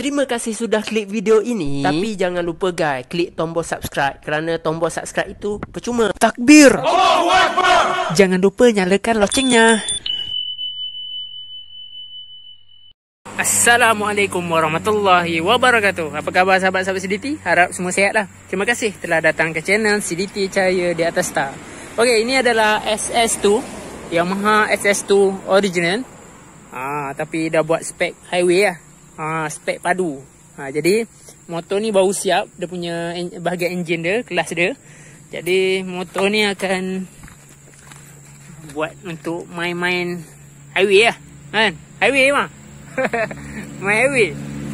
Terima kasih sudah klik video ini. Tapi jangan lupa guys, klik tombol subscribe. Kerana tombol subscribe itu percuma. Takbir! Allahu Akbar! Jangan lupa nyalakan locengnya. Assalamualaikum warahmatullahi wabarakatuh. Apa khabar sahabat-sahabat CDT? Harap semua sihat lah. Terima kasih telah datang ke channel CDT Cahaya di Atas Star. Okey, ini adalah SS2, Yamaha SS2 original. Tapi dah buat spek highway lah. Spek padu. Jadi motor ni baru siap. Dia punya bahagian enjin dia, kelas dia. Jadi motor ni akan buat untuk main-main highway lah kan? Highway mah. Main highway.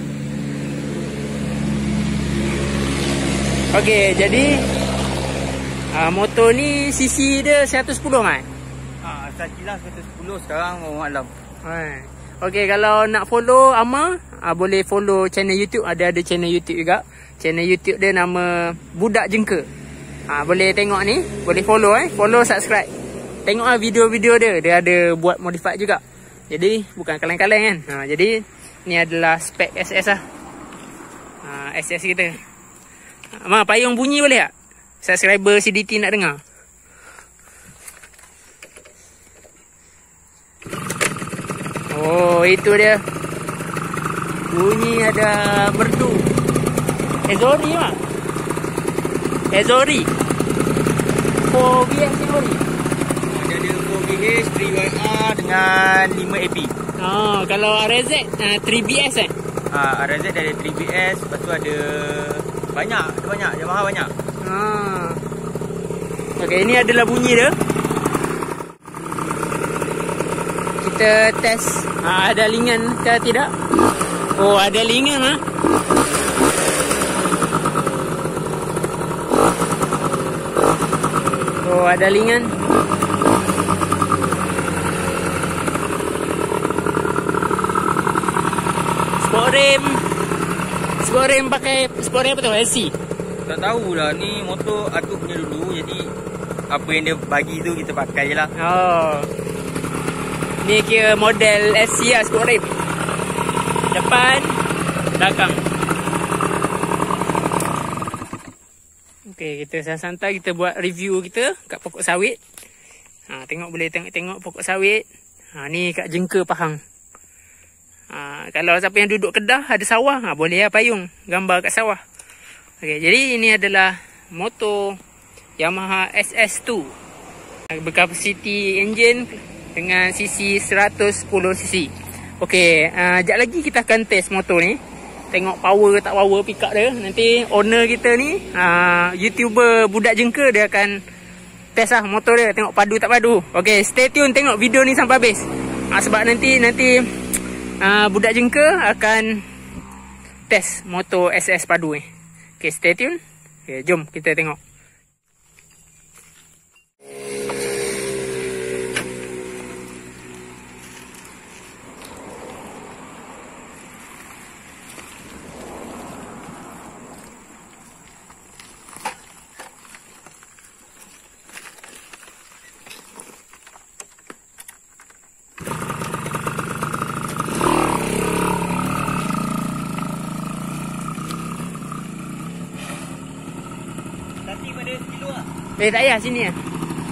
Okey, jadi motor ni CC dia 110 kan? Asal kilang 110, sekarang orang alam. Okey, kalau nak follow Amar, boleh follow channel YouTube. Ada channel YouTube juga. Channel YouTube dia nama Budak Jengka. Boleh tengok ni, boleh follow follow, subscribe. Tengoklah video-video dia. Dia ada buat modified juga. Jadi bukan kaleng-kaleng kan. Jadi ni adalah spek SS lah. SS kita. Amar, payung bunyi boleh tak? Subscriber CDT nak dengar. Oh, itu dia. Bunyi ada merdu. Ezori mah. Ezori. 4BS Ezori. Dia ada 4BH, 3YR dengan 5AP. Kalau RZ 3BS RZ dia ada 3BS, lepas tu ada banyak, Yamaha banyak. Okey, ini adalah bunyi dia. Kita test ada lingan ke tidak. Oh, ada lingan Oh, ada lingan. Sport rem pakai sport rem apa tu? LC? Tak tahulah, ni motor aku punya dulu. Jadi apa yang dia bagi tu kita pakai je lah. Ni kira model SC lah, sport rem. Depan, belakang. Okey, kita santai-santai kita buat review kita kat pokok sawit. Boleh tengok pokok sawit. Ni kat Jengka Pahang. Kalau siapa yang duduk Kedah ada sawah, boleh lah payung gambar kat sawah. Okey, jadi ini adalah motor Yamaha SS2 berkapasiti enjin dengan CC 110cc. Okey, sekejap lagi kita akan test motor ni. Tengok power tak power pick up dia. Nanti owner kita ni, YouTuber Budak Jengka, dia akan test lah motor dia. Tengok padu tak padu. Okey, stay tune tengok video ni sampai habis. Sebab nanti Budak Jengka akan test motor SS padu ni. Okey, stay tune. Okey, jom kita tengok. Tak payah sini lah.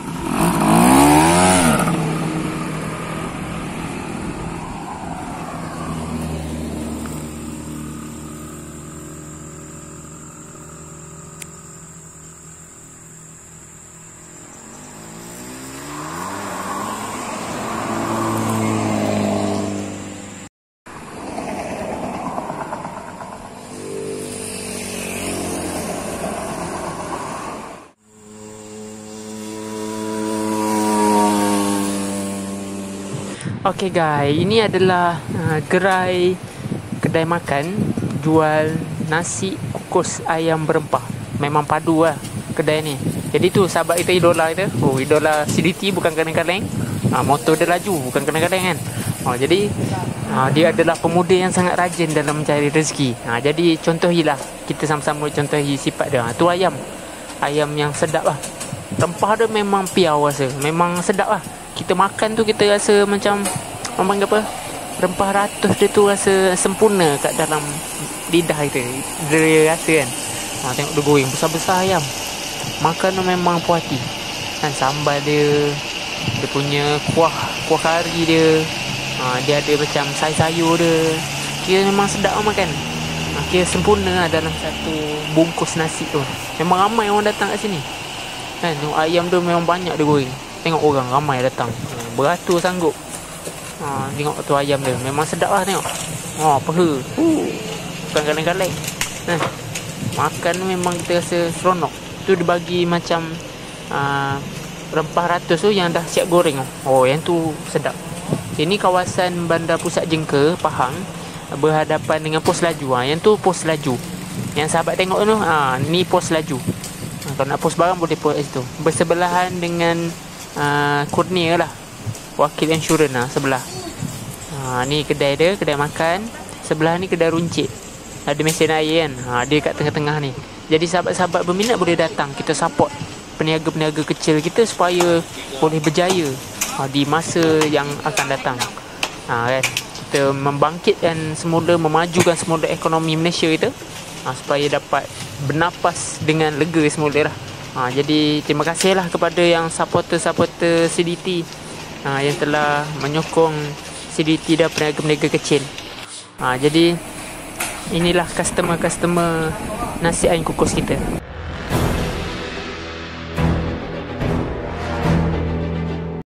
Okey guys, ini adalah gerai kedai makan jual nasi kukus ayam berempah. Memang padu lah kedai ni. Jadi tu sahabat kita, idola kita. Idola CDT bukan kaleng-kaleng. Motor dia laju, bukan kaleng-kaleng kan. Jadi dia adalah pemuda yang sangat rajin dalam mencari rezeki. Jadi contohilah, kita sama-sama contohi sifat dia. Tu ayam yang sedap lah. Rempah dia memang piau rasa. Memang sedap lah. Kita makan tu kita rasa macam, orang panggil apa, rempah ratus dia tu rasa sempurna kat dalam lidah kita. Dia rasa kan. Tengok dia goreng besar-besar ayam. Makan tu memang puas hati. Kan sambal dia, dia punya kuah kari dia. Dia ada macam sayur-sayur dia. Kira memang sedap lah makan. Kira sempurna lah dalam satu bungkus nasi tu. Memang ramai orang datang kat sini. Kan tengok ayam tu memang banyak dia goreng. Tengok orang ramai datang. Beratur sanggup. Tengok tu ayam dia. Memang sedap lah tengok. Peha. Bukan kaleng-kaleng. Makan memang kita rasa seronok. Tu dia bagi macam rempah ratus tu yang dah siap goreng. Yang tu sedap. Ini kawasan Bandar Pusat Jengka, Pahang, berhadapan dengan pos laju. Yang tu pos laju. Yang sahabat tengok tu, ni pos laju. Kalau nak pos barang boleh pos situ. Bersebelahan dengan Kurnia lah. Wakil insurans sebelah. Ni kedai dia, kedai makan. Sebelah ni kedai runcit. Ada mesin air kan. Dia kat tengah-tengah ni. Jadi sahabat-sahabat berminat boleh datang. Kita support peniaga-peniaga kecil kita supaya boleh berjaya di masa yang akan datang. Kan. Kita membangkitkan semula, memajukan semula ekonomi Malaysia kita. Supaya dapat bernapas dengan lega semula lah. Jadi terima kasih lah kepada yang supporter-supporter CDT yang telah menyokong CDT dan peniaga-peniaga kecil. Jadi inilah customer-customer nasi ayam kukus kita.